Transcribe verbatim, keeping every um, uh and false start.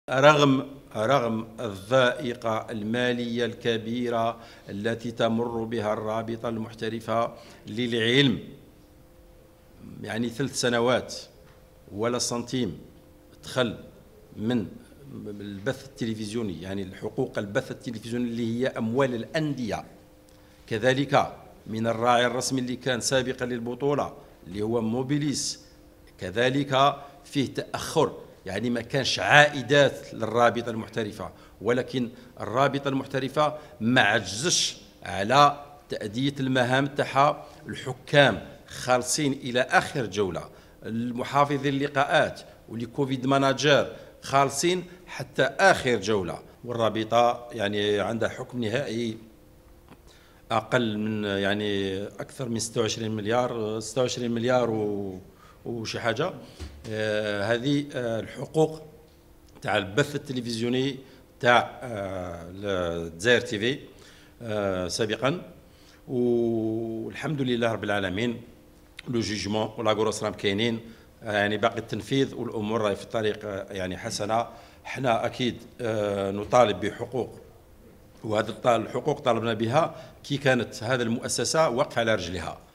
رغم رغم الضائقة المالية الكبيرة التي تمر بها الرابطة المحترفة للعلم، يعني ثلاث سنوات ولا سنتيم دخل من البث التلفزيوني، يعني الحقوق البث التلفزيوني اللي هي أموال الأندية، كذلك من الراعي الرسمي اللي كان سابقا للبطولة اللي هو موبيليس، كذلك فيه تأخر، يعني ما كانش عائدات للرابطة المحترفة، ولكن الرابطة المحترفة ما عجزش على تأدية المهام تاعها. الحكام خالصين إلى آخر جولة، المحافظين اللقاءات والكوفيد ماناجر خالصين حتى آخر جولة، والرابطة يعني عندها حكم نهائي أقل من يعني أكثر من ستة وعشرين مليار ستة وعشرين مليار و وشي حاجه. آه هذه آه الحقوق تاع البث التلفزيوني تاع الجزائر تي في آه سابقا، والحمد لله رب العالمين لو جوجمون ولا غروس راهم كاينين، آه يعني باقي التنفيذ والامور راهي في الطريق آه يعني حسنه. احنا اكيد آه نطالب بحقوق، وهذه الحقوق طالبنا بها كي كانت هذه المؤسسه واقفه على رجلها.